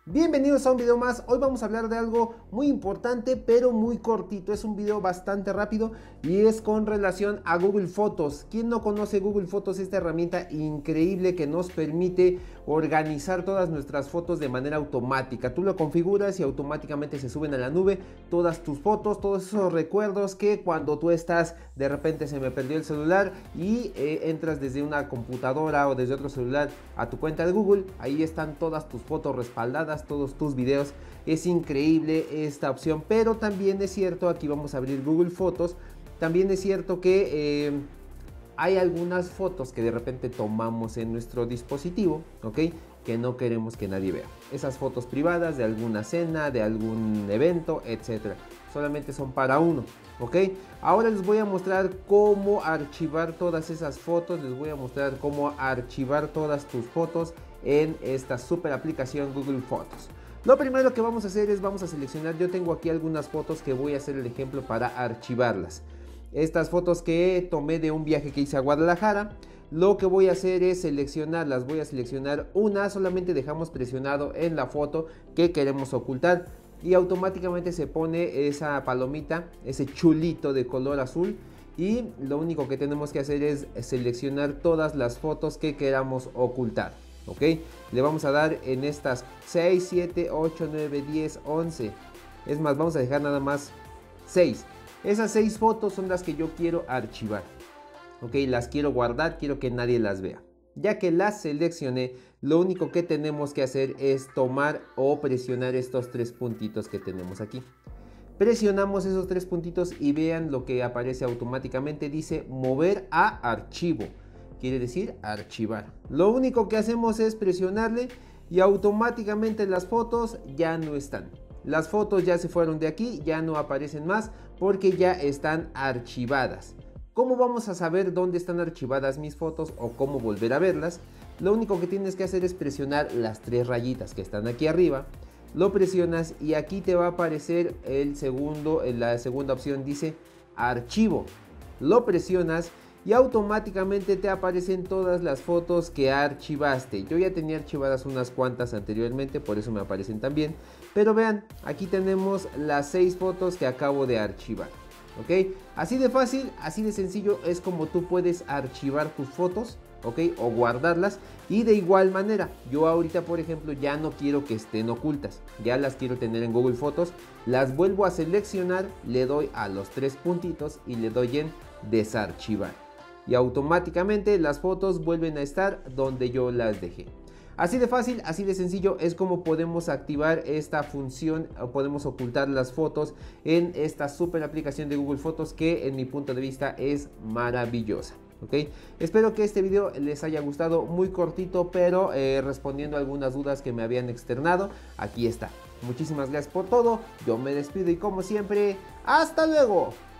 Bienvenidos a un video más. Hoy vamos a hablar de algo muy importante pero muy cortito. Es un video bastante rápido y es con relación a Google Fotos. ¿Quién no conoce Google Fotos? Esta herramienta increíble que nos permite organizar todas nuestras fotos de manera automática. Tú lo configuras y automáticamente se suben a la nube todas tus fotos, todos esos recuerdos que cuando tú estás, de repente se me perdió el celular y entras desde una computadora o desde otro celular a tu cuenta de Google. Ahí están todas tus fotos respaldadas, todos tus videos. Es increíble esta opción, pero también es cierto, aquí vamos a abrir Google Fotos, también es cierto que hay algunas fotos que de repente tomamos en nuestro dispositivo, ¿ok? Que no queremos que nadie vea. Esas fotos privadas de alguna cena, de algún evento, etcétera. Solamente son para uno, ¿ok? Ahora les voy a mostrar cómo archivar todas esas fotos. Les voy a mostrar cómo archivar todas tus fotos en esta super aplicación Google Fotos. Lo primero que vamos a hacer es vamos a seleccionar. Yo tengo aquí algunas fotos que voy a hacer el ejemplo para archivarlas. Estas fotos que tomé de un viaje que hice a Guadalajara, lo que voy a hacer es seleccionarlas. Voy a seleccionar una, solamente dejamos presionado en la foto que queremos ocultar y automáticamente se pone esa palomita, ese chulito de color azul, y lo único que tenemos que hacer es seleccionar todas las fotos que queramos ocultar. ¿Ok? Le vamos a dar en estas 6, 7, 8, 9, 10, 11. Es más, vamos a dejar nada más 6. Esas 6 fotos son las que yo quiero archivar. Ok, las quiero guardar, quiero que nadie las vea. Ya que las seleccioné, lo único que tenemos que hacer es tomar o presionar estos 3 puntitos que tenemos aquí. Presionamos esos 3 puntitos y vean lo que aparece automáticamente. Dice mover a archivo. Quiere decir archivar. Lo único que hacemos es presionarle y automáticamente las fotos ya no están. Las fotos ya se fueron de aquí, ya no aparecen más porque ya están archivadas. ¿Cómo vamos a saber dónde están archivadas mis fotos o cómo volver a verlas? Lo único que tienes que hacer es presionar las 3 rayitas que están aquí arriba. Lo presionas y aquí te va a aparecer la segunda opción dice archivo. Lo presionas y automáticamente te aparecen todas las fotos que archivaste. Yo ya tenía archivadas unas cuantas anteriormente, por eso me aparecen también. Pero vean, aquí tenemos las 6 fotos que acabo de archivar. ¿Ok? Así de fácil, así de sencillo es como tú puedes archivar tus fotos, ¿ok? O guardarlas. Y de igual manera, yo ahorita por ejemplo ya no quiero que estén ocultas, ya las quiero tener en Google Fotos. Las vuelvo a seleccionar, le doy a los 3 puntitos y le doy en desarchivar. Y automáticamente las fotos vuelven a estar donde yo las dejé. Así de fácil, así de sencillo es como podemos activar esta función o podemos ocultar las fotos en esta super aplicación de Google Fotos que en mi punto de vista es maravillosa. ¿Ok? Espero que este video les haya gustado, muy cortito, pero respondiendo a algunas dudas que me habían externado. Aquí está. Muchísimas gracias por todo, yo me despido y como siempre, ¡hasta luego!